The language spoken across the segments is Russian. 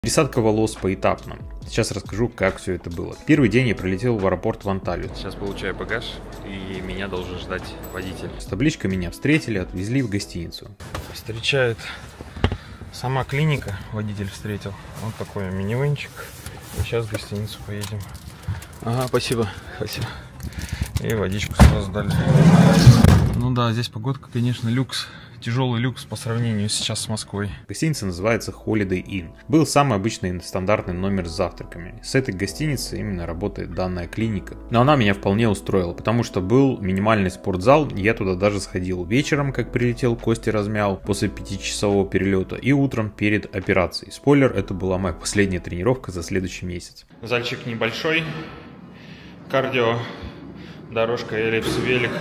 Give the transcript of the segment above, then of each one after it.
Пересадка волос поэтапно. Сейчас расскажу, как все это было. Первый день я прилетел в аэропорт в Анталию. Сейчас получаю багаж, и меня должен ждать водитель. С табличкой меня встретили, отвезли в гостиницу. Встречает сама клиника, водитель встретил. Вот такой минивэнчик. И сейчас в гостиницу поедем. Ага, спасибо. Спасибо. И водичку сразу дали. Ну да, здесь погодка, конечно, люкс. Тяжелый люкс по сравнению сейчас с Москвой. Гостиница называется Holiday Inn. Был самый обычный стандартный номер с завтраками. С этой гостиницы именно работает данная клиника. Но она меня вполне устроила, потому что был минимальный спортзал, я туда даже сходил вечером, как прилетел, кости размял после 5-часового перелета, и утром перед операцией. Спойлер, это была моя последняя тренировка за следующий месяц. Зальчик небольшой, кардио, дорожка, эллипс, велик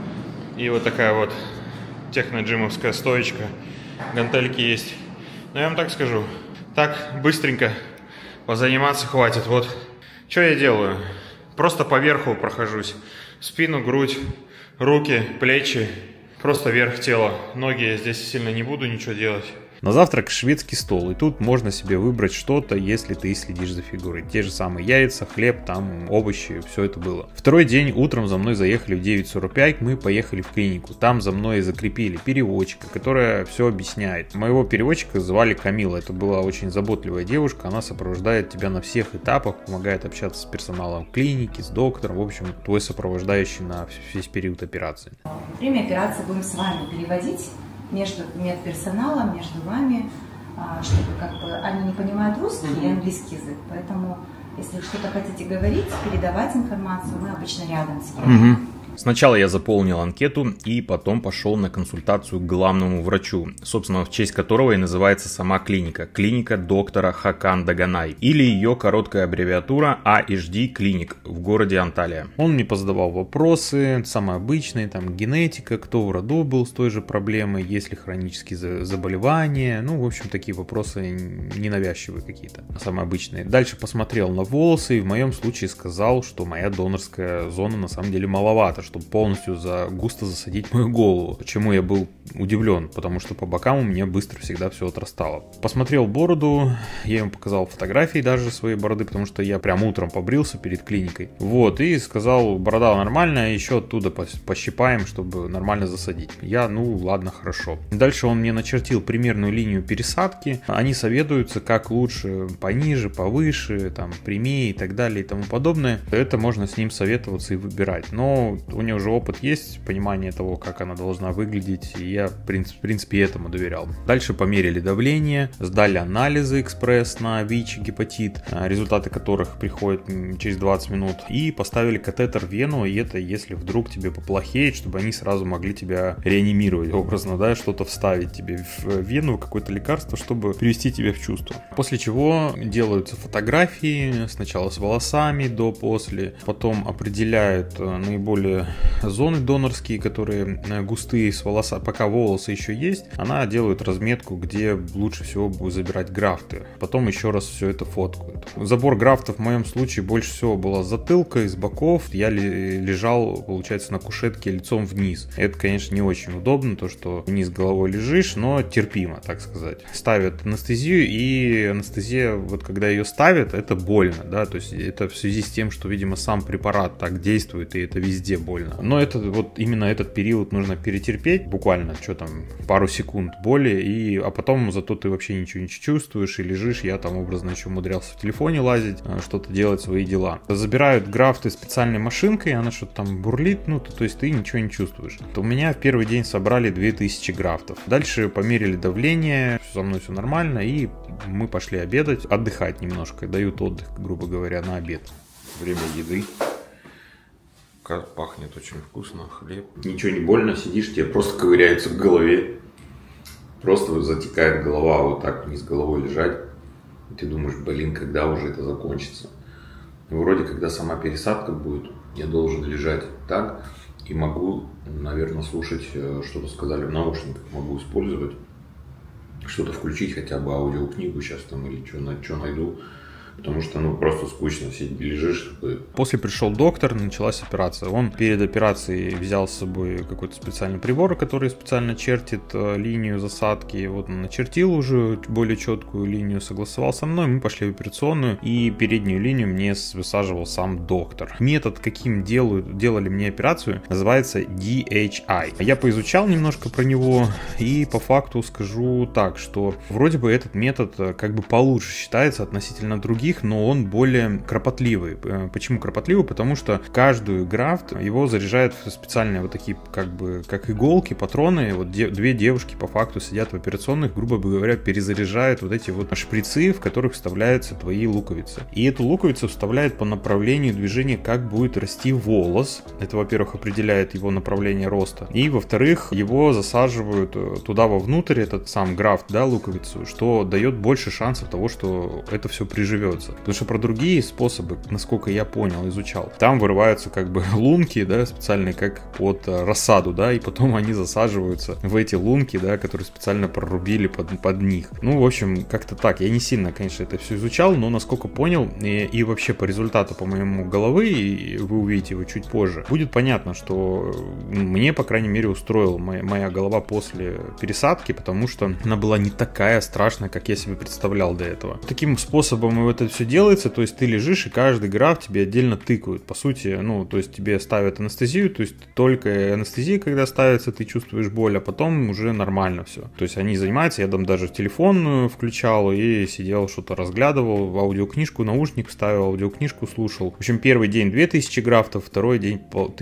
и вот такая вот техно-джимовская стоечка, гантельки есть. Но я вам так скажу, так быстренько позаниматься хватит. Вот, что я делаю? Просто по верху прохожусь. Спину, грудь, руки, плечи, просто верх тела. Ноги я здесь сильно не буду ничего делать. На завтрак шведский стол, и тут можно себе выбрать что-то, если ты следишь за фигурой. Те же самые яйца, хлеб, там овощи, все это было. Второй день утром за мной заехали в 9:45, мы поехали в клинику. Там за мной закрепили переводчика, которая все объясняет. Моего переводчика звали Камила, это была очень заботливая девушка, она сопровождает тебя на всех этапах, помогает общаться с персоналом клиники, с доктором, в общем, твой сопровождающий на весь период операции. Во время операции будем с вами переводить между медперсоналом, между вами, чтобы как бы они не понимают русский и английский язык, поэтому если что-то хотите говорить, передавать информацию, мы обычно рядом с вами. Сначала я заполнил анкету и потом пошел на консультацию к главному врачу, собственно, в честь которого и называется сама клиника. Клиника доктора Хакан Даганай, или ее короткая аббревиатура AHD Clinic в городе Анталия. Он мне позадавал вопросы, самые обычные, там генетика, кто в роду был с той же проблемой, есть ли хронические заболевания, ну, в общем, такие вопросы ненавязчивые какие-то, самые обычные. Дальше посмотрел на волосы и в моем случае сказал, что моя донорская зона на самом деле маловато, чтобы полностью густо засадить мою голову. Почему я был удивлен? Потому что по бокам у меня быстро всегда все отрастало. Посмотрел бороду, я ему показал фотографии даже своей бороды, потому что я прям утром побрился перед клиникой. Вот, и сказал, борода нормальная, еще оттуда пощипаем, чтобы нормально засадить. Я, ну ладно, хорошо. Дальше он мне начертил примерную линию пересадки. Они советуются, как лучше пониже, повыше, там, прямее и так далее и тому подобное. Это можно с ним советоваться и выбирать. Но у него уже опыт есть, понимание того, как она должна выглядеть, и я, в принципе, этому доверял. Дальше померили давление, сдали анализы экспресс на ВИЧ, гепатит, результаты которых приходят через 20 минут, и поставили катетер в вену, и это если вдруг тебе поплохеет, чтобы они сразу могли тебя реанимировать, образно, да, что-то вставить тебе в вену, какое-то лекарство, чтобы привести тебя в чувство. После чего делаются фотографии, сначала с волосами, до-после, потом определяют наиболее зоны донорские, которые густые с волоса, пока волосы еще есть, она делает разметку, где лучше всего будет забирать графты. Потом еще раз все это фоткают. Забор графтов в моем случае больше всего была затылка, из боков. Я лежал, получается, на кушетке лицом вниз. Это, конечно, не очень удобно, то, что вниз головой лежишь, но терпимо, так сказать. Ставят анестезию, и анестезия, вот когда ее ставят, это больно, да, то есть это в связи с тем, что, видимо, сам препарат так действует, и это везде больно. Но это вот именно этот период нужно перетерпеть, буквально, что там, пару секунд боли, а потом зато ты вообще ничего не чувствуешь и лежишь. Я там образно еще умудрялся в телефоне лазить, что-то делать, свои дела. Забирают графты специальной машинкой, она что-то там бурлит, ну, то есть ты ничего не чувствуешь. У меня в первый день собрали 2000 графтов. Дальше померили давление, со мной все нормально, и мы пошли обедать, отдыхать немножко, дают отдых, грубо говоря, на обед. Время еды. Пахнет очень вкусно, хлеб. Ничего не больно, сидишь, тебе просто ковыряется в голове. Просто затекает голова, вот так вниз головой лежать. И ты думаешь, блин, когда уже это закончится? И вроде, когда сама пересадка будет, я должен лежать так. И могу, наверное, слушать, что-то сказали в наушниках. Могу использовать, что-то включить, хотя бы аудиокнигу сейчас там или что найду. потому что, ну, просто скучно сидеть, лежишь. После пришел доктор, началась операция. Он перед операцией взял с собой какой-то специальный прибор, который специально чертит линию засадки. Вот он начертил уже более четкую линию, согласовал со мной, мы пошли в операционную, и переднюю линию мне высаживал сам доктор. Метод, каким делали мне операцию, называется DHI. Я поизучал немножко про него, и по факту скажу так, что вроде бы этот метод как бы получше считается относительно других, но он более кропотливый. Почему кропотливый? Потому что каждую графт его заряжают в специальные вот такие, как иголки, патроны. Вот две девушки по факту сидят в операционных, грубо говоря, перезаряжают вот эти вот шприцы, в которых вставляются твои луковицы. И эту луковицу вставляют по направлению движения, как будет расти волос. Это, во-первых, определяет его направление роста. И, во-вторых, его засаживают туда вовнутрь, этот сам графт, да, луковицу, что дает больше шансов того, что это все приживется. Потому что про другие способы, насколько я понял, изучал, там вырываются как бы лунки, да, специальные как под рассаду, да, и потом они засаживаются в эти лунки, да, которые специально прорубили под них. Ну, в общем, как-то так. Я не сильно, конечно, это все изучал, но насколько понял, и вообще по результату, по моему головы, и вы увидите его чуть позже, будет понятно, что мне, по крайней мере, устроила моя голова после пересадки, потому что она была не такая страшная, как я себе представлял до этого. Таким способом это все делается, то есть ты лежишь, и каждый графт тебе отдельно тыкают. По сути, ну, то есть тебе ставят анестезию, то есть только анестезия, когда ставится, ты чувствуешь боль, а потом уже нормально все. То есть они занимаются, я там даже телефон включал и сидел, что-то разглядывал, в аудиокнижку, наушник вставил, аудиокнижку слушал. В общем, первый день 2000 графтов, второй день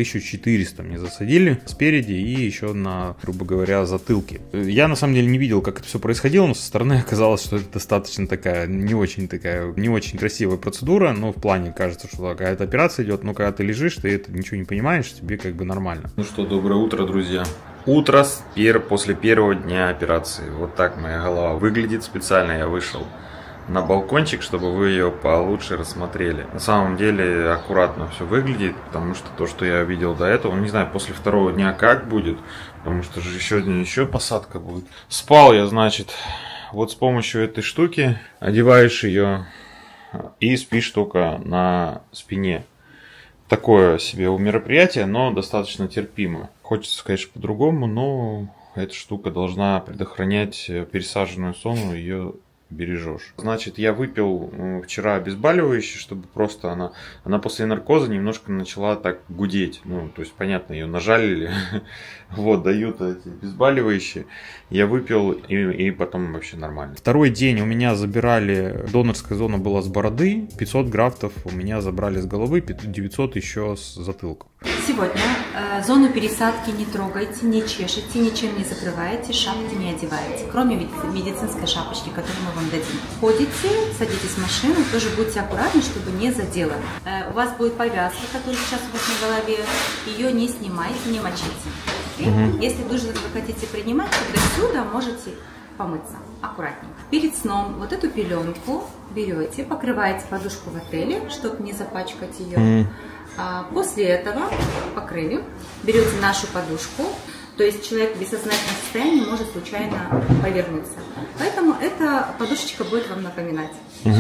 1400 мне засадили спереди и еще на, грубо говоря, затылке. Я на самом деле не видел, как это все происходило, но со стороны оказалось, что это достаточно не очень красивая процедура, но в плане кажется, что какая-то операция идет, но когда ты лежишь, ты это ничего не понимаешь, тебе как бы нормально. Ну что, доброе утро, друзья. Утро после первого дня операции. Вот так моя голова выглядит. Специально я вышел на балкончик, чтобы вы ее получше рассмотрели. На самом деле аккуратно все выглядит, потому что то, что я видел до этого, не знаю, после второго дня как будет, потому что же еще посадка будет. Спал я, значит, вот с помощью этой штуки, одеваешь ее и спишь только на спине. Такое себе мероприятие, но достаточно терпимо. Хочется, конечно, по-другому, но эта штука должна предохранять пересаженную зону, ее бережешь. Значит, я выпил вчера обезболивающее, чтобы просто она после наркоза немножко начала так гудеть. Ну, то есть, понятно, ее нажалили. Вот, дают эти обезболивающие. Я выпил, и потом вообще нормально. Второй день у меня забирали, донорская зона была с бороды, 500 графтов у меня забрали с головы, 900 еще с затылка. Сегодня зону пересадки не трогайте, не чешете, ничем не закрываете, шапки не одеваете, кроме медицинской шапочки, которую мы вам дадим. Ходите, садитесь в машину, тоже будьте аккуратны, чтобы не задело. У вас будет повязка, которая сейчас у вас на голове, ее не снимайте, не мочите. Если вы хотите принимать, тогда сюда можете помыться аккуратненько. Перед сном вот эту пеленку берете, покрываете подушку в отеле, чтобы не запачкать ее. После этого покрыли, берете нашу подушку, то есть человек в бессознательном состоянии может случайно повернуться. Поэтому эта подушечка будет вам напоминать.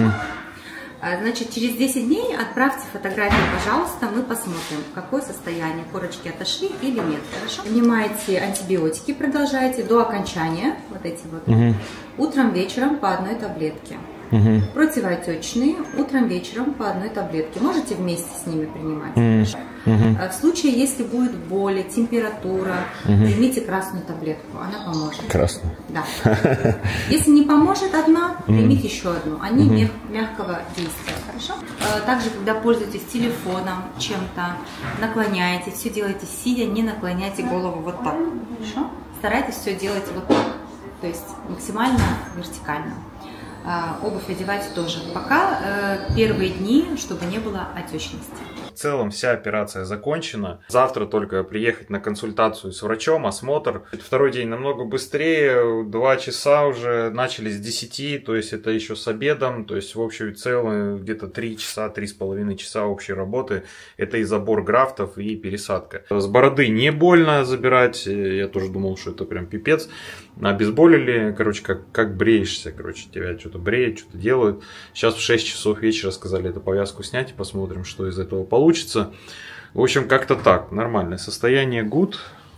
Значит, через 10 дней отправьте фотографию, пожалуйста, мы посмотрим, какое состояние, корочки отошли или нет. Хорошо? Принимайте антибиотики, продолжайте до окончания, вот эти вот, утром, вечером по одной таблетке. Противоотечные утром, вечером по одной таблетке. Можете вместе с ними принимать. В случае, если будет боль, температура, примите красную таблетку, она поможет. Красную? Да. Если не поможет одна, примите еще одну. Они мягкого действия. Хорошо? Также, когда пользуетесь телефоном, чем-то, наклоняетесь, все делайте сидя, не наклоняйте голову вот так. Хорошо? Старайтесь все делать вот так. То есть максимально вертикально. Обувь одевать тоже. Пока первые дни, чтобы не было отечности. В целом вся операция закончена. Завтра только приехать на консультацию с врачом, осмотр. Второй день намного быстрее. 2 часа уже начали с 10, то есть это еще с обедом. То есть в общем и целом где-то 3 часа, 3,5 часа общей работы. Это и забор графтов, и пересадка. С бороды не больно забирать. Я тоже думал, что это прям пипец. обезболили, короче, как бреешься, короче, тебя что-то бреют, что-то делают. Сейчас в 6 часов вечера сказали эту повязку снять, и посмотрим, что из этого получится. В общем, как-то так, нормальное состояние, good.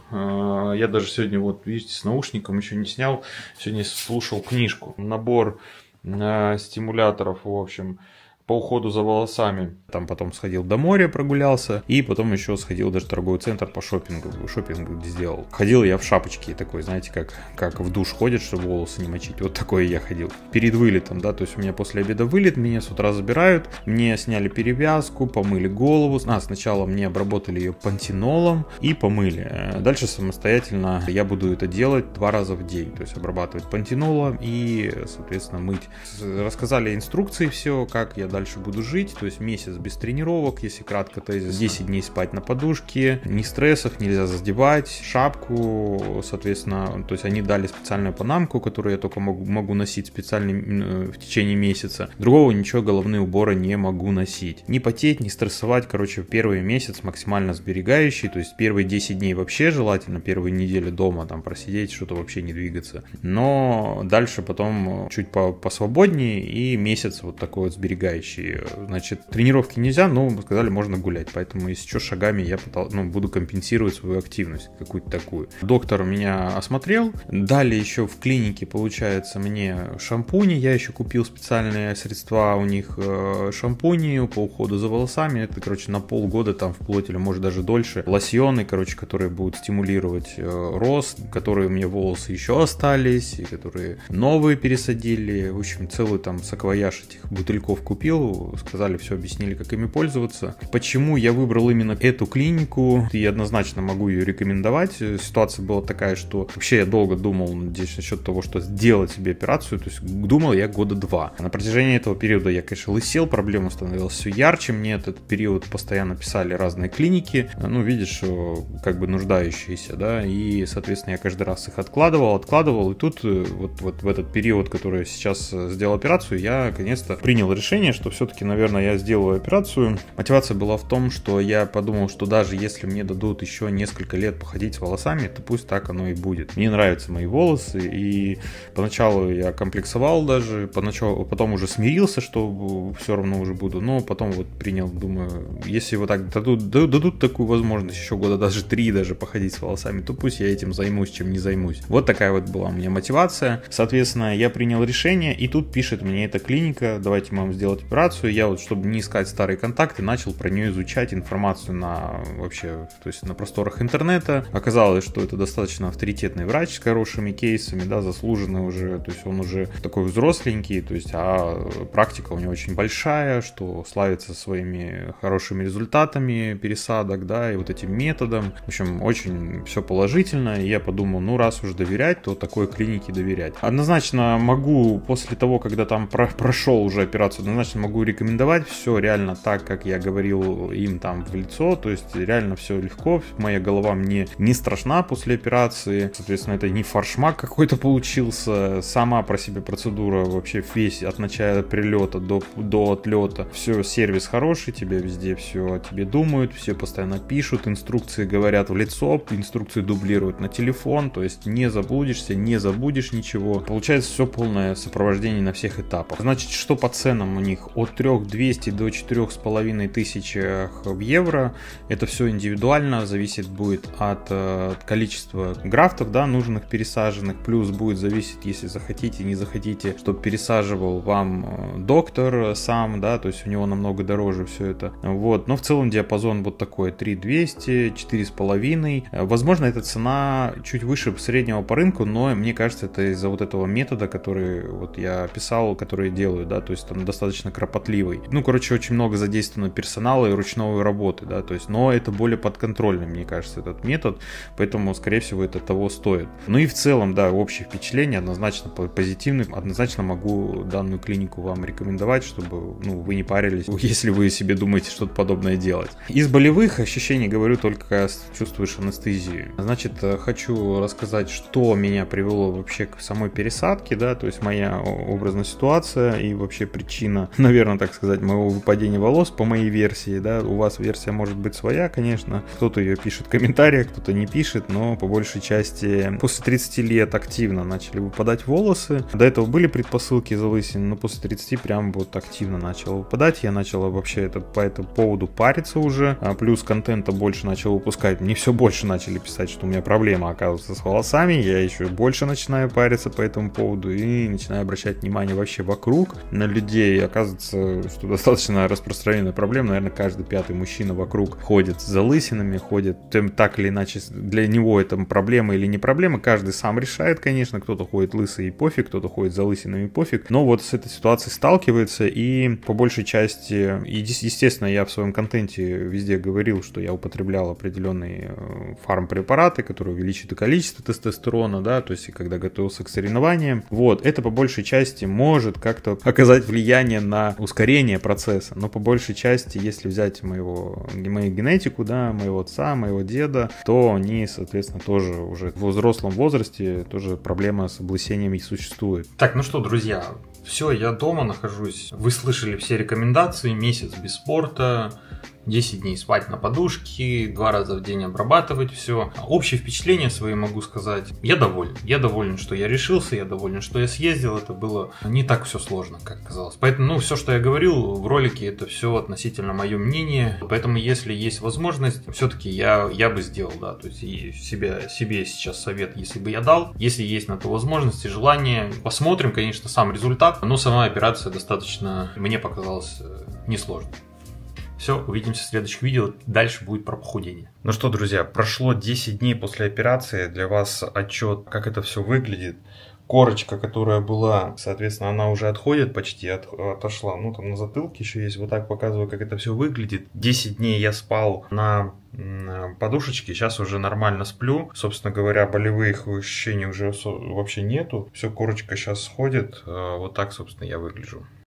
Я даже сегодня, вот видите, с наушником еще не снял, сегодня слушал книжку, набор стимуляторов, в общем, по уходу за волосами. Там потом сходил до моря, прогулялся, и потом еще сходил даже в торговый центр по шопингу сделал. Ходил я в шапочке такой, знаете, как в душ ходят, чтобы волосы не мочить. Вот такой я ходил. Перед вылетом, да, то есть у меня после обеда вылет, меня с утра забирают, мне сняли перевязку, помыли голову. Сначала мне обработали ее пантенолом и помыли. Дальше самостоятельно я буду это делать 2 раза в день, то есть обрабатывать пантенолом и, соответственно, мыть. Рассказали инструкции все, как я дальше буду жить, то есть месяц без тренировок, если кратко, то есть 10 дней спать на подушке, ни стрессов, нельзя задевать, шапку, соответственно, то есть они дали специальную панамку, которую я только могу носить специально в течение месяца, другого ничего, головные уборы не могу носить, не потеть, не стрессовать, короче, первый месяц максимально сберегающий, то есть первые 10 дней вообще желательно, первые недели дома там просидеть, что-то вообще не двигаться, но дальше потом чуть посвободнее и месяц вот такой вот сберегающий. Значит, тренировки нельзя, но сказали, можно гулять. Поэтому, если что, шагами я буду компенсировать свою активность какую-то такую. Доктор меня осмотрел. Дали еще в клинике, получается, мне шампуни. Я еще купил специальные средства у них, шампуни по уходу за волосами. Это, короче, на полгода там вплоть или может даже дольше. Лосьоны, короче, которые будут стимулировать рост, которые у меня волосы еще остались, и которые новые пересадили. В общем, целый там саквояж этих бутыльков купил. Сказали, все объяснили, как ими пользоваться. Почему я выбрал именно эту клинику? И однозначно могу ее рекомендовать. Ситуация была такая, что вообще я долго думал здесь насчет того, что сделать себе операцию. То есть думал я года 2. На протяжении этого периода я, конечно, лысел, проблема становилась все ярче. Мне этот период постоянно писали разные клиники. Ну, видишь, что как бы нуждающиеся, да. И, соответственно, я каждый раз их откладывал. И тут вот в этот период, который сейчас сделал операцию, я, наконец-то, принял решение, что все-таки, наверное, я сделаю операцию. Мотивация была в том, что я подумал, что даже если мне дадут еще несколько лет походить с волосами, то пусть так оно и будет. Мне нравятся мои волосы, и поначалу я комплексовал даже, потом уже смирился, что все равно уже буду, но потом вот принял, думаю, если вот так дадут такую возможность еще года даже 3 даже походить с волосами, то пусть я этим займусь, чем не займусь. Вот такая вот была у меня мотивация. Соответственно, я принял решение, и тут пишет мне эта клиника, давайте мы вам сделать операцию. Я вот, чтобы не искать старые контакты, начал про нее изучать информацию то есть на просторах интернета. Оказалось, что это достаточно авторитетный врач с хорошими кейсами, да, заслуженный уже, то есть он уже такой взросленький, то есть, а практика у него очень большая, что славится своими хорошими результатами пересадок, да, и вот этим методом. В общем, очень все положительно, и я подумал, ну, раз уж доверять, то такой клинике доверять. Однозначно могу, после того, когда там прошел уже операцию, однозначно могу рекомендовать все реально так, как я говорил им там в лицо, то есть реально все легко, моя голова мне не страшна после операции, соответственно, это не форшмак какой-то получился, сама про себя процедура вообще весь от начала прилета до отлета, все, сервис хороший, тебе везде все о тебе думают, все постоянно пишут, инструкции говорят в лицо, инструкции дублируют на телефон, то есть не заблудишься, не забудешь ничего, получается все полное сопровождение на всех этапах. Значит, что по ценам у них? От 3200 до 4500 в евро. Это все индивидуально, зависит будет от количества графтов, да, нужных пересаженных. Плюс будет зависеть, если захотите, не захотите, чтобы пересаживал вам доктор сам, да, то есть у него намного дороже все это. Вот, но в целом диапазон вот такой: 3200, 4,5. Возможно, эта цена чуть выше среднего по рынку, но мне кажется, это из-за вот этого метода, который вот я описал, который делаю, да, то есть он достаточно кропотливый. Ну, короче, очень много задействовано персонала и ручной работы, да, то есть, но это более подконтрольный, мне кажется, этот метод, поэтому, скорее всего, это того стоит. Ну и в целом, да, общее впечатление однозначно позитивное, однозначно могу данную клинику вам рекомендовать, чтобы, ну, вы не парились, если вы себе думаете что-то подобное делать. Из болевых ощущений говорю только, чувствуешь анестезию. Значит, хочу рассказать, что меня привело вообще к самой пересадке, да, то есть моя образная ситуация и вообще причина, наверное, так сказать, моего выпадения волос по моей версии, да, у вас версия может быть своя, конечно, кто-то ее пишет в комментариях, кто-то не пишет, но по большей части после 30 лет активно начали выпадать волосы. До этого были предпосылки залысин, но после 30 прям вот активно начало выпадать. Я начал вообще по этому поводу париться уже, плюс контента больше начал выпускать. Мне все больше начали писать, что у меня проблема, оказывается, с волосами. Я еще больше начинаю париться по этому поводу и начинаю обращать внимание вообще вокруг на людей. Оказывается, что достаточно распространенная проблема. Наверное, каждый пятый мужчина вокруг ходит с залысинами, ходит так или иначе. Для него это проблема или не проблема. Каждый сам решает, конечно. Кто-то ходит лысый и пофиг, кто-то ходит с залысинами и пофиг. Но вот с этой ситуацией сталкивается, и по большей части, естественно, я в своем контенте везде говорил, что я употреблял определенные фармпрепараты, которые увеличивают количество тестостерона, да, то есть и когда готовился к соревнованиям. Вот, это по большей части может как-то оказать влияние на ускорение процесса, но по большей части, если взять мою генетику, да, моего отца, моего деда, то они, соответственно, тоже уже в взрослом возрасте тоже проблема с облысением и существует. Так, ну что, друзья, все, я дома нахожусь. Вы слышали все рекомендации: месяц без спорта, 10 дней спать на подушке, 2 раза в день обрабатывать все. Общее впечатление свои могу сказать. Я доволен. Я доволен, что я решился, я доволен, что я съездил. Это было не так все сложно, как казалось. Поэтому, все, что я говорил в ролике, это все относительно мое мнение. Поэтому, если есть возможность, все-таки я бы сделал, да. То есть и себе сейчас совет, если бы я дал. Если есть на то возможность и желание, посмотрим, конечно, сам результат. Но сама операция достаточно, мне показалась, несложной. Все, увидимся в следующих видео. Дальше будет про похудение. Ну что, друзья, прошло 10 дней после операции. Для вас отчет, как это все выглядит. Корочка, которая была, соответственно, она уже отходит, почти отошла. Ну, там на затылке еще есть. Вот так показываю, как это все выглядит. 10 дней я спал на подушечке, сейчас уже нормально сплю. Собственно говоря, болевых ощущений уже вообще нету. Все, корочка сейчас сходит. Вот так, собственно, я выгляжу.